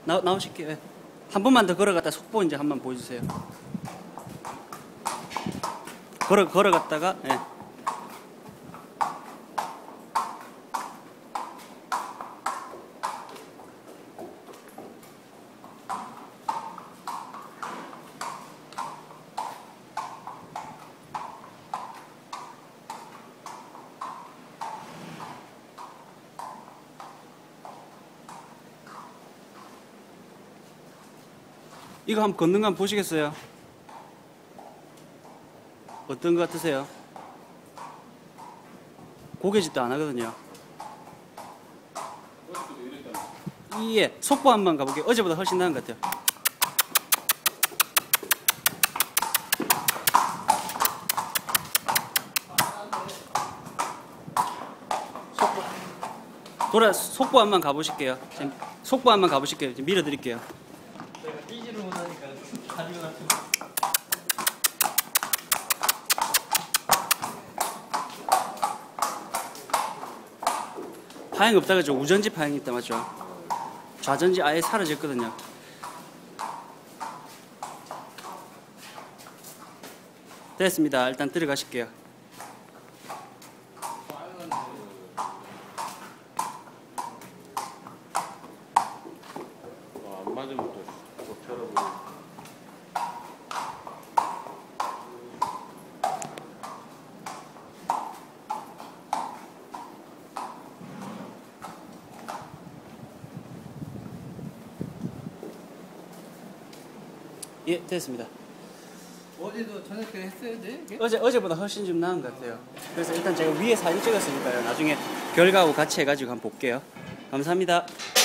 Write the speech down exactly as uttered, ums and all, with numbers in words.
나, 나오실게요. 예. 한 번만 더 걸어갔다 속보 이제 한번 보여주세요. 걸어, 걸어갔다가, 예. 이거 한번 걷는 거 한번 보시겠어요? 어떤 거 같으세요? 고개짓도 안 하거든요. 예, 속보 한번 가볼게요. 어제보다 훨씬 나은 것 같아요. 속보. 돌아, 속보 한번 가보실게요. 지금 속보 한번 가보실게요. 지금 밀어드릴게요. 내가 뛰지를 못하니까 가지고 나서 파행이 없다가 저 우전지 파행이 있다 맞죠? 좌전지 아예 사라졌거든요. 됐습니다. 일단 들어가실게요. 안 맞으면 또 고쳐라고. 예, 됐습니다. 어제도 저녁 때 했어야 돼? 이게? 어제, 어제보다 훨씬 좀 나은 것 같아요. 그래서 일단 제가 위에 사진 찍었으니까요. 나중에 결과하고 같이 해가지고 한번 볼게요. 감사합니다.